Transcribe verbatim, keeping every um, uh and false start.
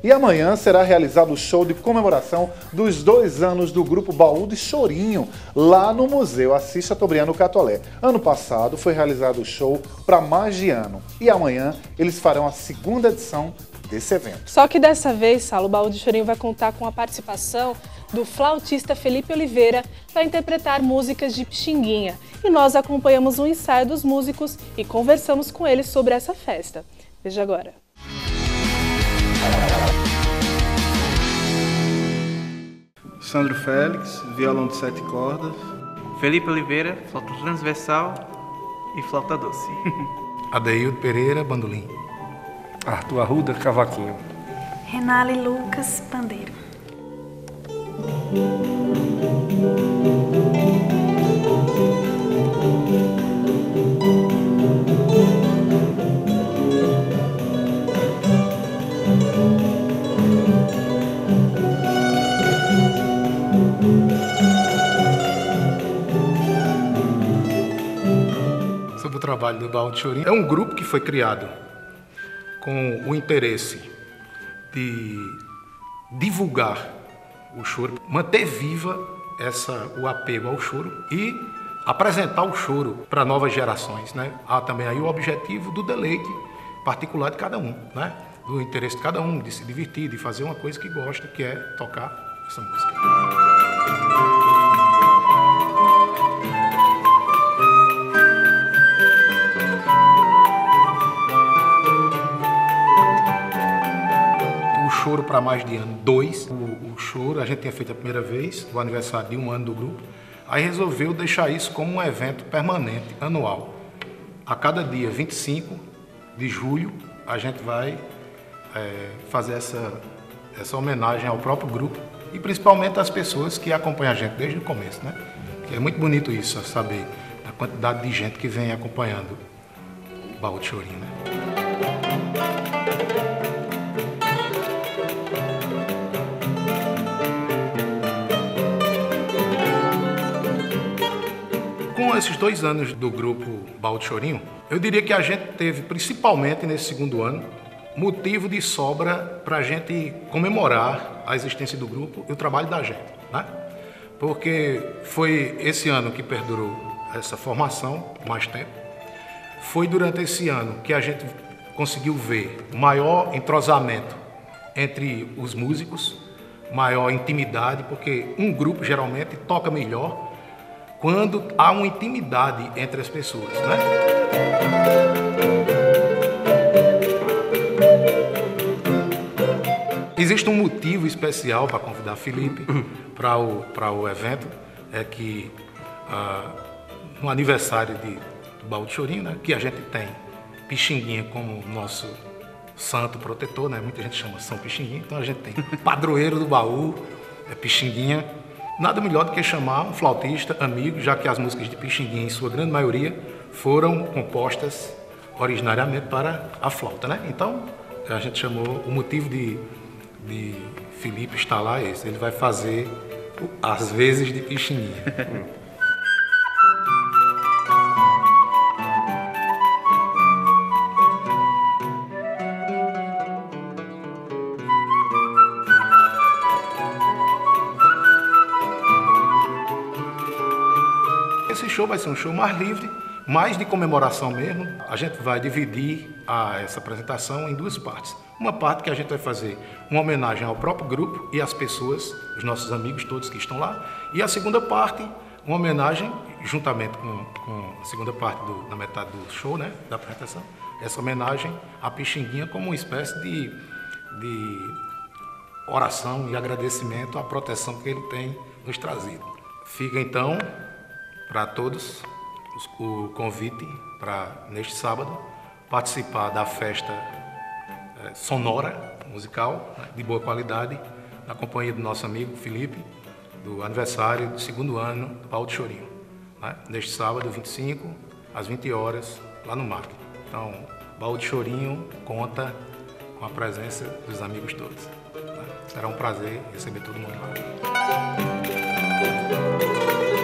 E amanhã será realizado o show de comemoração dos dois anos do grupo Baú de Chorinho, lá no Museu Assis Chateaubriand Catolé. Ano passado foi realizado o show para mais de ano e amanhã eles farão a segunda edição desse evento. Só que dessa vez, Saulo, o Baú de Chorinho vai contar com a participação do flautista Felipe Oliveira para interpretar músicas de Pixinguinha. E nós acompanhamos um ensaio dos músicos e conversamos com eles sobre essa festa. Veja agora. Sandro Félix, violão de sete cordas. Felipe Oliveira, flauta transversal e flauta doce. Adeildo Pereira, bandolim. Arthur Arruda, cavaquinho. Renale Lucas, pandeiro. Sobre o trabalho do Baú de Chorinho, é um grupo que foi criado com o interesse de divulgar o choro, manter viva essa, o apego ao choro e apresentar o choro para novas gerações, né? Há também aí o objetivo do deleite particular de cada um, né? Do interesse de cada um, de se divertir, de fazer uma coisa que gosta, que é tocar essa música. Choro para mais de ano dois. O, o choro a gente tinha feito a primeira vez, o aniversário de um ano do grupo. Aí resolveu deixar isso como um evento permanente, anual. A cada dia vinte e cinco de julho, a gente vai é, fazer essa, essa homenagem ao próprio grupo e principalmente às pessoas que acompanham a gente desde o começo, né? Que é muito bonito isso, saber a quantidade de gente que vem acompanhando o Baú de Chorinho, né? Com esses dois anos do grupo Baú de Chorinho, eu diria que a gente teve, principalmente nesse segundo ano, motivo de sobra para a gente comemorar a existência do grupo e o trabalho da gente, né? Porque foi esse ano que perdurou essa formação, mais tempo. Foi durante esse ano que a gente conseguiu ver maior entrosamento entre os músicos, maior intimidade, porque um grupo geralmente toca melhor quando há uma intimidade entre as pessoas, né? Existe um motivo especial para convidar Felipe para o, para o evento, é que ah, no aniversário de, do Baú de Chorinho, né, que a gente tem Pixinguinha como nosso santo protetor, né? Muita gente chama São Pixinguinha, então a gente tem padroeiro do baú, é Pixinguinha. Nada melhor do que chamar um flautista amigo, já que as músicas de Pixinguinha, em sua grande maioria, foram compostas originariamente para a flauta, né? Então, a gente chamou, o motivo de, de Felipe estar lá é esse, ele vai fazer as vezes de Pixinguinha. Esse show vai ser um show mais livre, mais de comemoração mesmo. A gente vai dividir a, essa apresentação em duas partes. Uma parte que a gente vai fazer uma homenagem ao próprio grupo e às pessoas, os nossos amigos todos que estão lá. E a segunda parte, uma homenagem, juntamente com, com a segunda parte do, da metade do show, né, da apresentação, essa homenagem à Pixinguinha como uma espécie de, de oração e agradecimento à proteção que ele tem nos trazido. Fica então para todos o convite para, neste sábado, participar da festa é, sonora, musical, né, de boa qualidade, na companhia do nosso amigo Felipe, do aniversário do segundo ano do Baú de Chorinho, né, neste sábado, vinte e cinco, às vinte horas, lá no M A C. Então, Baú de Chorinho conta com a presença dos amigos todos. Né? Será um prazer receber todo mundo lá.